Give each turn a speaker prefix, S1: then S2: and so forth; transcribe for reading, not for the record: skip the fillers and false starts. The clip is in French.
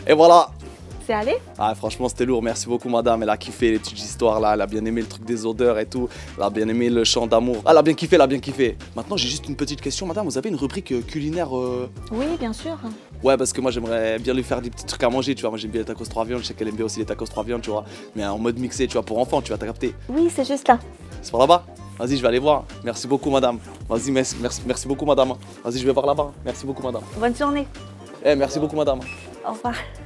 S1: Et voilà.
S2: C'est allé?
S1: Ah, franchement, c'était lourd. Merci beaucoup, madame. Elle a kiffé les petites histoires là. Elle a bien aimé le truc des odeurs et tout. Elle a bien aimé le chant d'amour. Ah, elle a bien kiffé, elle a bien kiffé. Maintenant, j'ai juste une petite question, madame. Vous avez une rubrique culinaire
S2: Oui, bien sûr.
S1: Ouais, parce que moi, j'aimerais bien lui faire des petits trucs à manger, tu vois. Moi, j'aime bien les tacos 3 viandes. Je sais qu'elle aime bien aussi les tacos 3 viandes, tu vois. Mais en mode mixé, tu vois, pour enfants, tu vois, t'as capté.
S2: Oui, c'est juste là.
S1: C'est par là-bas? Vas-y, je vais aller voir. Merci beaucoup, madame. Vas-y, merci beaucoup, madame. Vas-y, je vais voir là-bas. Merci beaucoup, madame.
S2: Bonne journée.
S1: Eh, merci beaucoup, madame.
S2: Au revoir.